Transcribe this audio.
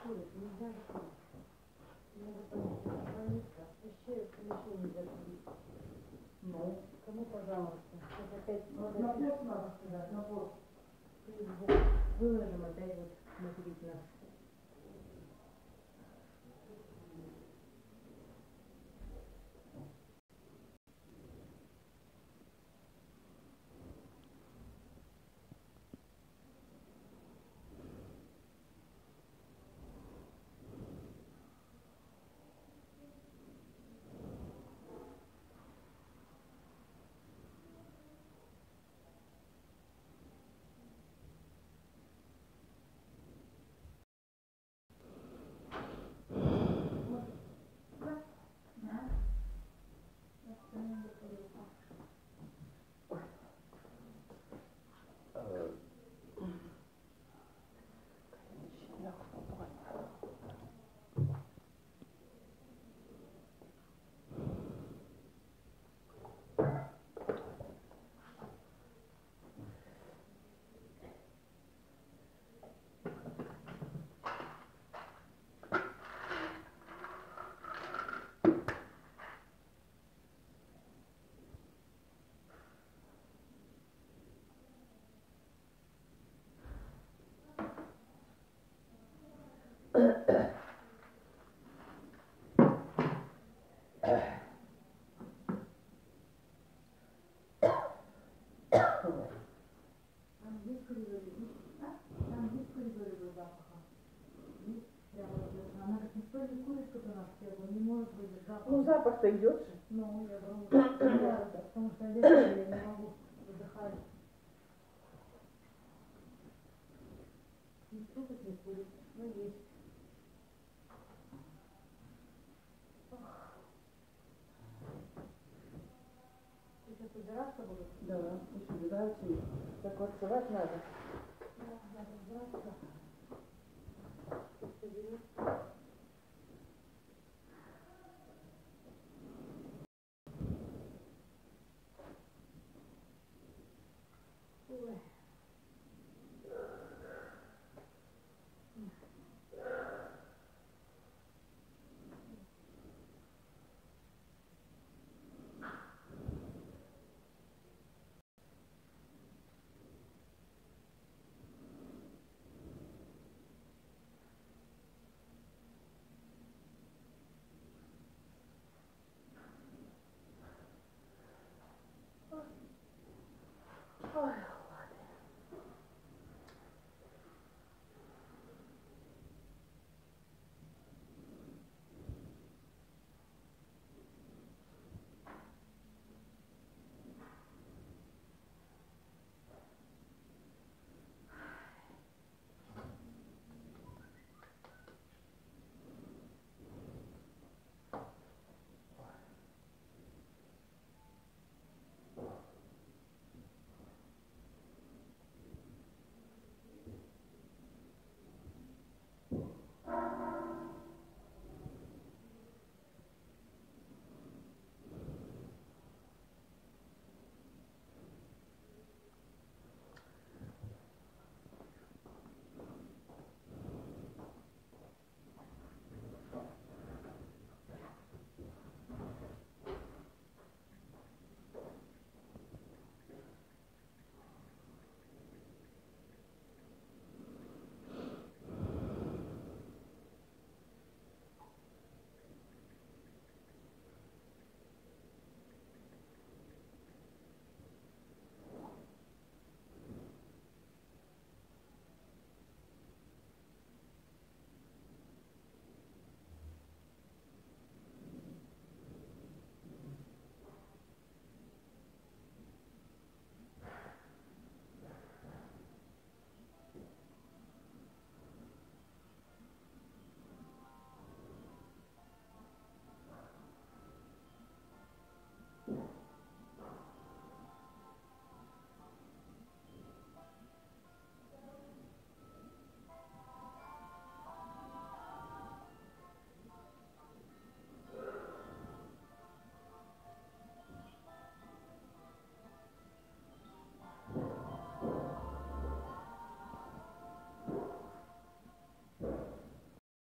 курят, нельзя же курить. Надо помыться, еще помещение закрыть. Ну, Кому, пожалуйста, сейчас опять на пост надо сказать, на пост. выложим опять вот смотреть нас. Ну, запах-то идет же. Ну, я говорю, потому что я не могу выдыхать. Никто тут не курит, но есть. Сейчас убираться будут? Да, пусть убираются. Так вот, надо. Да, надо убираться.